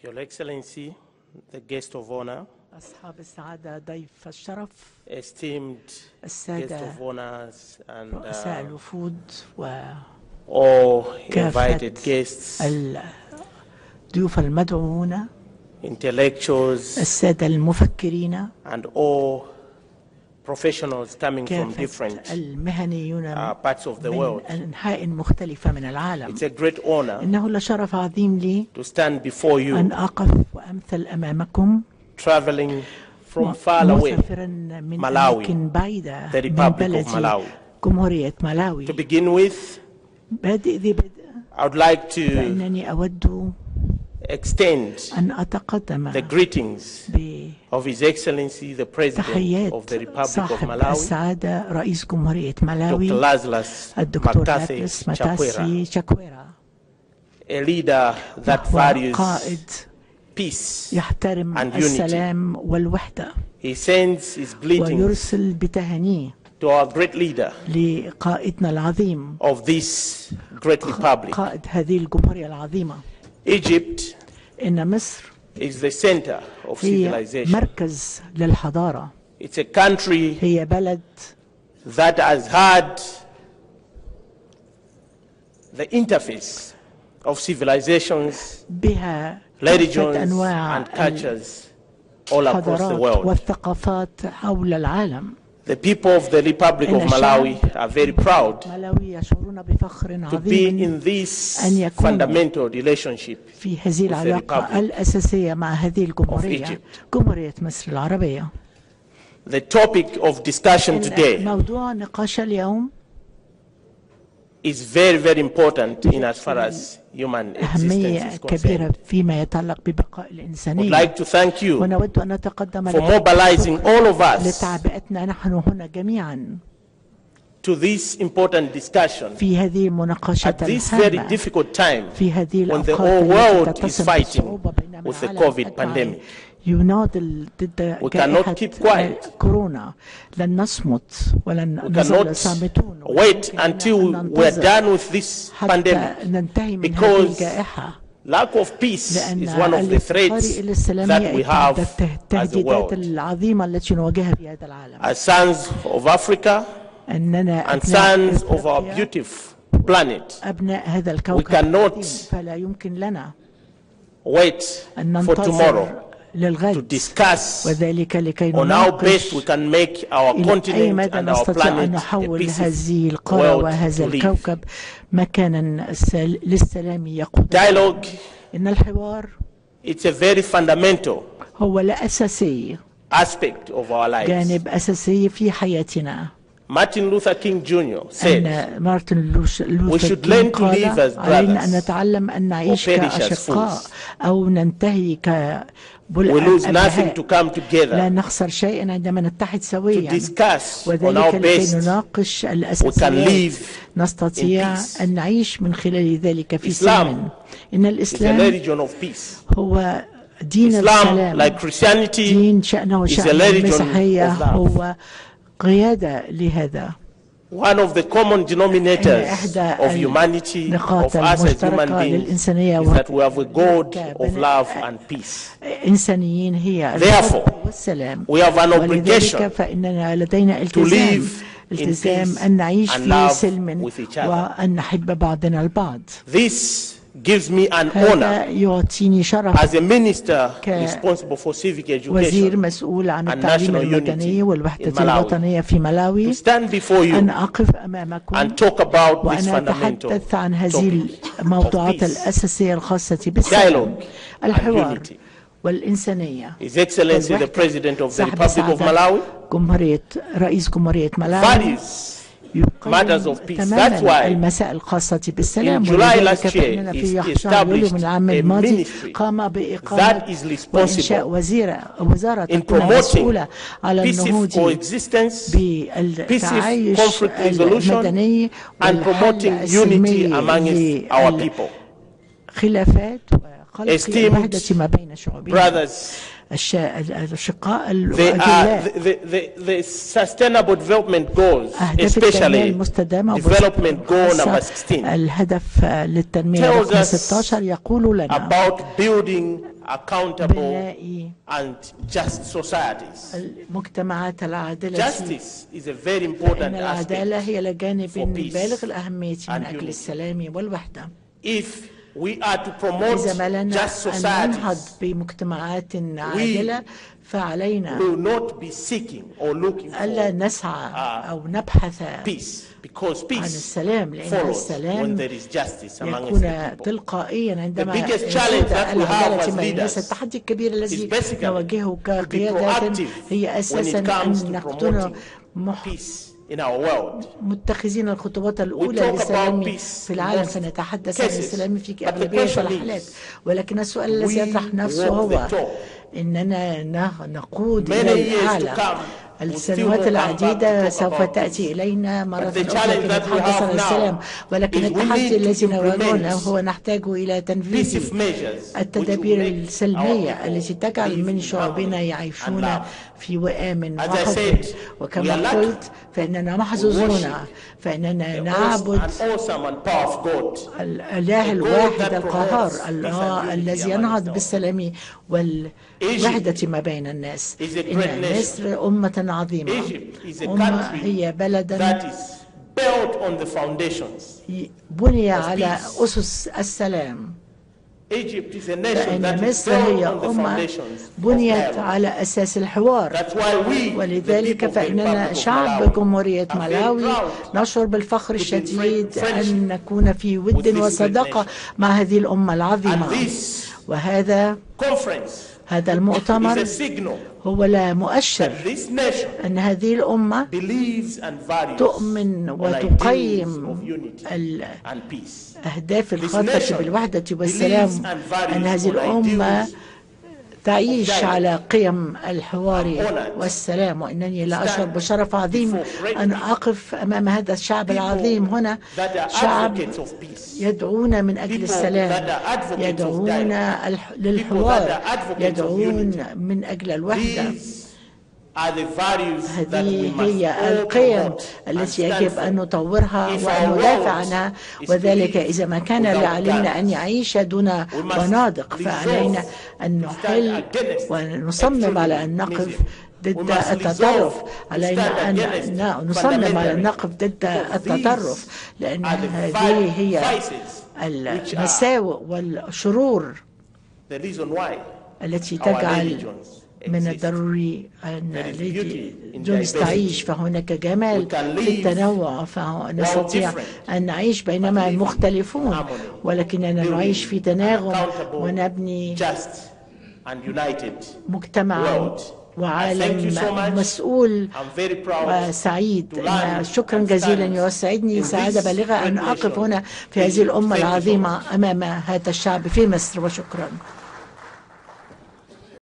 Your Excellency, the guest of honor, أصحاب السعادة ضيف الشرف، esteemed guest السادة of honors, and رؤساء الوفود all وكافة invited guests, الضيوف المدعوون، intellectuals, السادة المفكرين، and all professionals coming from كافة different المهنيون parts of the من world. أنحاء مختلفة من العالم. It's a great honor إنه لشرف عظيم لي to stand before أن you, أقف وأمثل أمامكم traveling from far away, مسافرا من Malawi, أماكن بعيدة the من Republic of بلدي Malawi. جمهورية ملاوي. To begin with, بادئ ذي بدء، I would like to فإنني أود extend أن أتقدم the greetings of His Excellency, the President بتحيات of the Republic of صاحب Malawi, السعادة رئيس جمهورية Dr. ملاوي Lazarus الدكتور Matasse لاتلس Chakwera, ماتاسي شاكويرا، a leader that وهو values قائد peace يحترم and unity. السلام والوحدة، He sends his greetings ويرسل بتهانيه to our great leader لقائدنا العظيم، of this great republic. قائد هذه الجمهورية العظيمة. Egypt إن مصر is the center of هي civilization. مركز للحضارة، It's a country هي بلد that has had the interface of civilizations, بها religions, كافة أنواع and cultures all across the الحضارات world. والثقافات حول العالم. The people of the Republic of Malawi are very proud ملاوي يشعرون بفخر to be عظيم in this أن يكونوا fundamental relationship في هذه العلاقة الأساسية مع هذه الجمهورية، جمهورية مصر العربية. The topic of discussion today موضوع نقاش اليوم is very, very important in as far as human existence أهمية is كبيرة concerned. فيما يتعلق ببقاء I would الإنسانية، like to thank you ونود أن نتقدم for mobilizing all of us لتعبئتنا نحن هنا جميعا to this important discussion في هذه المناقشة at this very الهامة، difficult time في هذه when the الأوقات whole التي world is تتصل fighting بالصعوبة بينما with the العالم COVID أجمع pandemic. يناضل ضد We جائحة cannot keep quiet. كورونا. لن نصمت ولن We نظل cannot صامتون، wait ولكن until أن we're ننتظر done with this حتى pandemic, ننتهي من هذه because الجائحة، lack of peace لأن is one of the threats إلى السلام that هي we have إحدى as a التهديدات world. العظيمة التي نواجهها في هذا العالم. As sons of Africa أننا and أبناء sons of our أفريقيا، beautiful planet, أبناء هذا الكوكب cannot العظيم، فلا يمكن لنا wait أن for tomorrow ننتظر to للغد، discuss وذلك لكي on how best نناقش we can make our إلى أي continent مدى and our نستطيع أن planet a نحول peaceful هذه القارة world وهذا to live. الكوكب مكانا للسلام يقود. Dialogue, إن الحوار it's a very fundamental هو لا أساسي، aspect of our lives. جانب أساسي في حياتنا. Martin Luther King Jr. said, أن مارتن لوثر should كينغ learn to live قال as علينا أن brothers نتعلم أن نعيش or perish as كأشقاء fools. أو ننتهي we lose nothing to كأبهاء، come لا together نخسر شيئا عندما نتحد to سويا، discuss on وذلك how لكي best نناقش we can الأساسيات live نستطيع in peace. أن نعيش من خلال ذلك في Islam سلام. إن is a الإسلام religion of peace. هو دين Islam, السلام، like Christianity, دين شأنه is a شأن religion المسيحية، of love. هو قيادة لهذا. One of the common denominators إحدى of humanity, of النقاط us as human المشتركة beings, للإنسانية is that we have a God of love and peace. إنسانيين هي Therefore, الحب والسلام، we have an ولذلك obligation فإننا لدينا to التزام، live in التزام peace أن نعيش and في love سلم with each other. وأن نحب بعضنا البعض. This gives me an هذا honor يعطيني شرف as a minister ك- responsible for civic وزير education مسؤول عن and التعليم national المدني unity والوحدة in Malawi الوطنية في ملاوي، to stand before you أن أقف أمامكم and talk about this وأنا fundamental أتحدث عن هذه topic الموضوعات of peace. الأساسية الخاصة بالسلام، Dialogue الحوار and unity. والإنسانية. His Excellency the President of the صاحب Republic of السعادة Malawi رئيس جمهورية ملاوي values يقيم matters of peace. That's تماما why المسائل الخاصة بالسلام. in July ولذلك last year فإننا he في 11 يوليو من العام established a الماضي ministry قام بإقامة that is responsible وإنشاء وزارة in تكون promoting مسؤولة على peaceful النهوض coexistence, بالتعايش conflict resolution, المدني and promoting والحل unity السلمي amongst our people. للخلافات وخلق Esteemed الوحدة ما بين شعوبنا. brothers, الأشقاء they are the sustainable development goals, أهداف التنمية especially المستدامة development goal number وخاصة 16, الهدف للتنمية tells رقم us 16 يقول لنا about building accountable بناء and just societies. المجتمعات العادلة. Justice is a very important إن العدالة aspect هي لجانب for peace بالغ الأهمية من and أجل unity. السلام والوحدة. If we are to promote إذا ما لنا just أن ننهض societies, بمجتمعات عادلة فعلينا we will not be seeking or looking ألا for نسعى أو نبحث peace, because عن peace السلام، لأن follows when السلام there is justice among يكون the people. تلقائيا عندما The biggest يسود challenge that we have العدالة as بين الناس. leaders التحدي الكبير الذي is basically نواجهه to be كقيادات proactive هي when أساسا it comes أن to نكون promoting peace in our world. متخذين الخطوات الأولى talk about للسلام peace في العالم، in most فنتحدث عن cases. السلام في But the أغلبية question الحالات. is, ولكن السؤال الذي we يطرح نفسه walk the هو talk. إننا نقود Many إلى years to الأعلى. come, السنوات العديدة سوف تأتي إلينا مرة أخرى كي نتحدث عن السلام، ولكن التحدي الذي نواجهه هو نحتاج إلى تنفيذ التدابير السلمية التي تجعل من شعوبنا يعيشون في وئام وحب. وكما قلت فإننا محظوظون، فإننا نعبد الإله الواحد القهار، الله الذي ينهض بالسلام والوحدة ما بين الناس. إن مصر أمة عظيمة، هي بلد بني على أسس السلام. فإن مصر هي أمة بنيت على أساس الحوار، ولذلك فإننا شعب جمهورية ملاوي نشعر بالفخر الشديد أن نكون في ود وصداقة مع هذه الأمة العظيمة. وهذا المؤتمر هو لا مؤشر أن هذه الأمة تؤمن وتقيم الأهداف الخاصة بالوحدة والسلام، أن هذه الأمة تعيش على قيم الحوار والسلام. وإنني لا أشعر بشرف عظيم أن أقف أمام هذا الشعب العظيم هنا، شعب يدعون من أجل السلام، يدعون للحوار، يدعون من أجل الوحدة. هذه هي القيم التي يجب أن نطورها وأن ندافع عنها، وذلك إذا ما كان لعلمنا أن يعيش دون مناطق فعلينا أن نحل ونصمم على أن نقف ضد التطرف. علينا أن نصمم على أن نقف ضد التطرف، لأن هذه هي المساوئ والشرور التي تجعل من الضروري أن جونس تعيش. فهناك جمال في التنوع، فنستطيع أن نعيش بينما المختلفون، ولكننا نعيش في تناغم ونبني مجتمع وعالم مسؤول وسعيد. شكرا جزيلا، يسعدني سعادة بالغة أن أقف هنا في هذه الأمة العظيمة أمام هذا الشعب في مصر، وشكرا.